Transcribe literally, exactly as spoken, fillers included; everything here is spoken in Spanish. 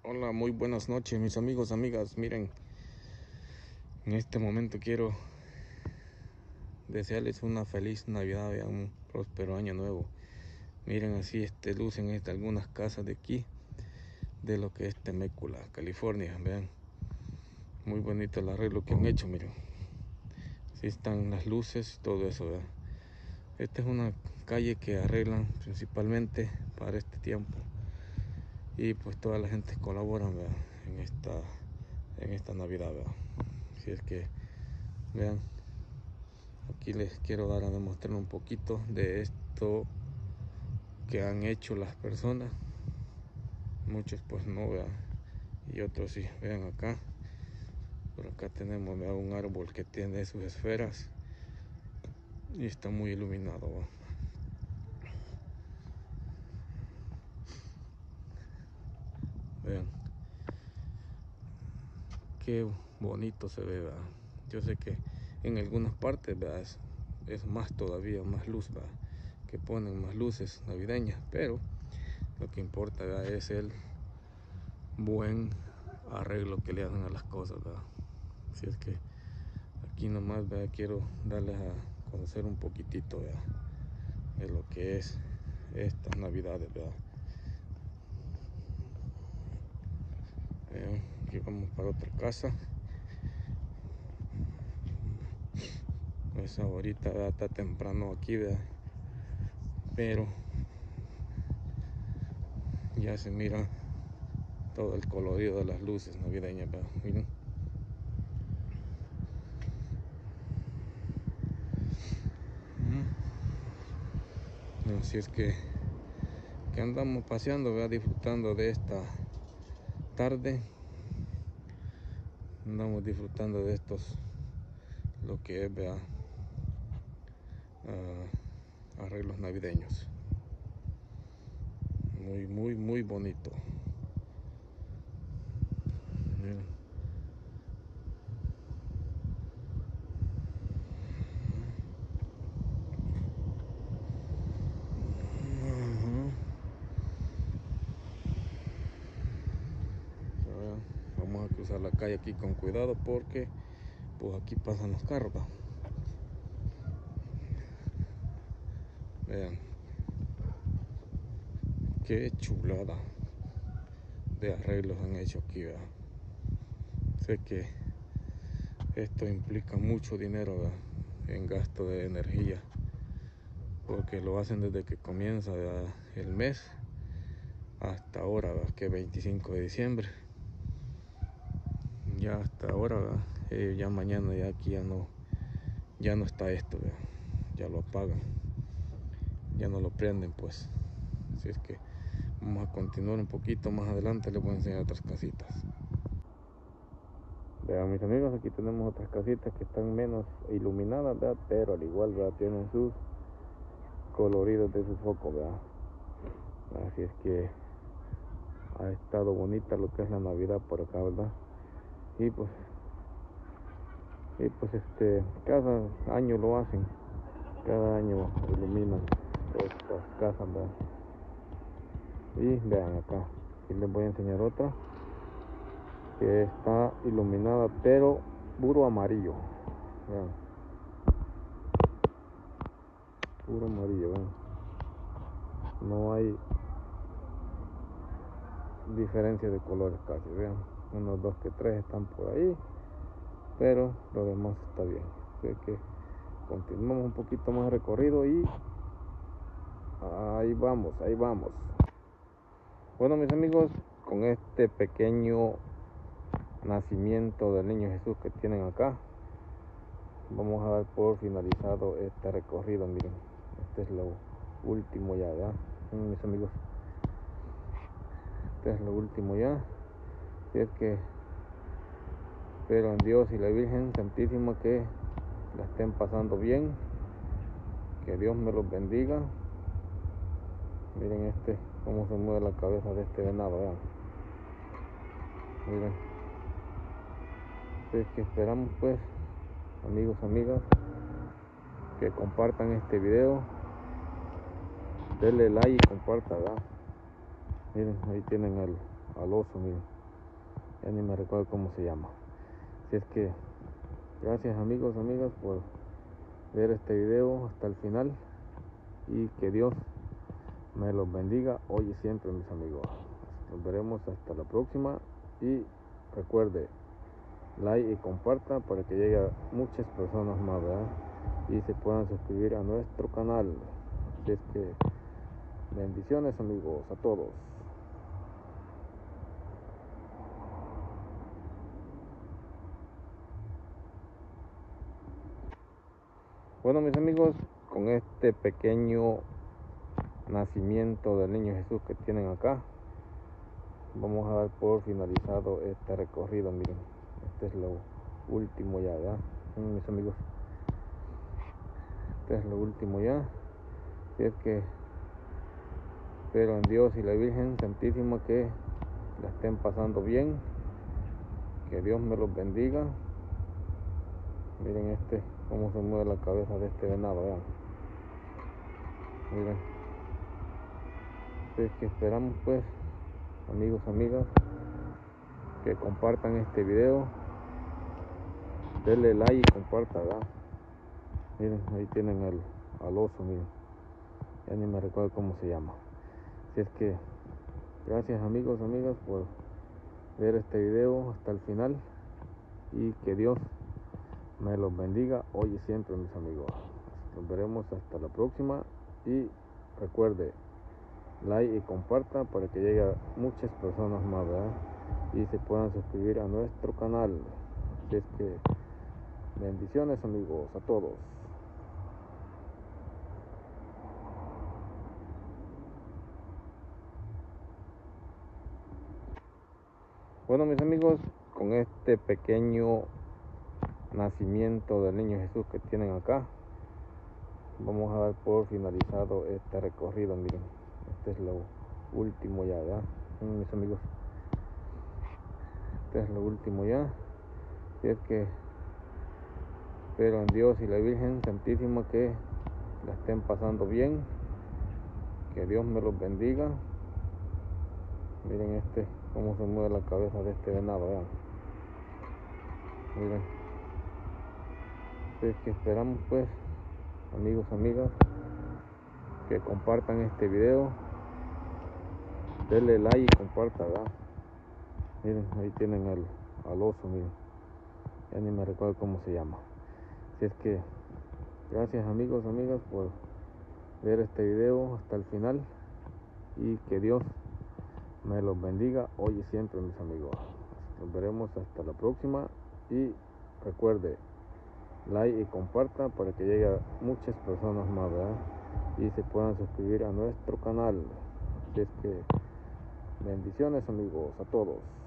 Hola, muy buenas noches mis amigos, amigas. Miren, en este momento quiero desearles una feliz Navidad y un próspero año nuevo. Miren, así este, lucen este, algunas casas de aquí, de lo que es Temecula, California. Vean, muy bonito el arreglo que han hecho, miren. Así están las luces, todo eso, vean. Esta es una calle que arreglan principalmente para este tiempo. Y pues toda la gente colabora, vean, en esta, en esta Navidad, vean. Así es que, vean, aquí les quiero dar a demostrar un poquito de esto que han hecho las personas. Muchos pues no, vean, y otros sí. Vean acá, por acá tenemos, vean, un árbol que tiene sus esferas y está muy iluminado, vean. Vean qué bonito se ve, vean. Yo sé que en algunas partes, vean, es, es más todavía, más luz, vean, que ponen más luces navideñas, pero lo que importa, vean, es el buen arreglo que le hacen a las cosas, ¿verdad? Así es que aquí nomás, ¿verdad?, quiero darles a conocer un poquitito, ¿verdad?, de lo que es estas navidades, ¿verdad? Eh, aquí vamos para otra casa. Pues ahorita, ¿verdad?, está temprano aquí, ¿verdad?, pero ya se mira todo el colorido de las luces navideñas, ¿verdad? Miren. Así es que, que andamos paseando, ¿verdad?, disfrutando de esta tarde. Andamos disfrutando de estos, lo que es, ¿verdad?, uh, arreglos navideños. Muy, muy, muy bonito. Miren. Vamos a cruzar la calle aquí con cuidado porque pues aquí pasan los carros, ¿va? Vean qué chulada de arreglos han hecho aquí, ¿va? Sé que esto implica mucho dinero, ¿va?, en gasto de energía, porque lo hacen desde que comienza, ¿va?, el mes hasta ahora, ¿va?, que veinticinco de diciembre. Ya hasta ahora, ¿va?, eh, ya mañana ya aquí ya no ya no está esto, ¿va?, ya lo apagan, ya no lo prenden, pues. Así es que vamos a continuar un poquito más adelante. Les voy a enseñar otras casitas. Vean, mis amigos, aquí tenemos otras casitas que están menos iluminadas, ¿verdad?, pero al igual, ¿verdad?, tienen sus coloridos de sus focos, ¿verdad? Así es que ha estado bonita lo que es la Navidad por acá, ¿verdad? Y pues y pues este cada año lo hacen, cada año iluminan estas casas, ¿verdad? Y vean acá, y les voy a enseñar otra que está iluminada pero puro amarillo. Vean, puro amarillo, vean. No hay diferencia de colores casi, vean. Unos dos que tres están por ahí, pero lo demás está bien. Así que continuamos un poquito más recorrido y ahí vamos, ahí vamos. Bueno, mis amigos, con este pequeño nacimiento del niño Jesús que tienen acá, vamos a dar por finalizado este recorrido. Miren, este es lo último ya, ¿verdad? Mis amigos, este es lo último ya. Así es que espero en Dios y la Virgen Santísima que la estén pasando bien, que Dios me los bendiga. Miren este cómo se mueve la cabeza de este venado, vean. Miren. Así es que esperamos, pues, amigos, amigas, que compartan este video, denle like y compartan, ¿verdad? Miren, ahí tienen al, al oso, miren. ya ni me recuerdo cómo se llama. Así es que gracias amigos, amigas por ver este video hasta el final y que Dios me los bendiga hoy y siempre, mis amigos. Nos veremos hasta la próxima y recuerde, like y comparta para que llegue a muchas personas más, ¿verdad? Y se puedan suscribir a nuestro canal. Así es que bendiciones amigos a todos. Bueno mis amigos, con este pequeño nacimiento del niño Jesús que tienen acá, vamos a dar por finalizado este recorrido. Miren, este es lo último ya, ¿verdad? Mis amigos, este es lo último ya. Así es que espero en Dios y la Virgen Santísima que la estén pasando bien, que Dios me los bendiga. Miren este, cómo se mueve la cabeza de este venado, vean. Miren. Así es que esperamos pues, amigos, amigas, que compartan este video. Denle like y comparta, ¿verdad? Miren, ahí tienen al, al oso, miren. Ya ni me recuerdo cómo se llama. Así es que gracias amigos, amigas por ver este video hasta el final y que Dios me los bendiga hoy y siempre, mis amigos. Nos veremos hasta la próxima y recuerde, like y comparta para que llegue a muchas personas más, ¿verdad? Y se puedan suscribir a nuestro canal. Así es que bendiciones amigos a todos. Bueno mis amigos, con este pequeño nacimiento del niño Jesús que tienen acá, vamos a dar por finalizado este recorrido. Miren, este es lo último ya, ¿verdad? Mis amigos, este es lo último ya. Así es que espero en Dios y la Virgen Santísima que la estén pasando bien, que Dios me los bendiga. Miren este, cómo se mueve la cabeza de este venado, vean. Miren. Así es que esperamos pues, amigos, amigas, que compartan este video. Denle like y comparta, ¿verdad? Miren, ahí tienen al, al oso, miren. Ya ni me recuerdo cómo se llama. Así es que gracias amigos, amigas por ver este video hasta el final y que Dios me los bendiga hoy y siempre, mis amigos. Nos veremos hasta la próxima y recuerde, like y comparta para que llegue a muchas personas más, ¿verdad? Y se puedan suscribir a nuestro canal. Así es que bendiciones amigos a todos.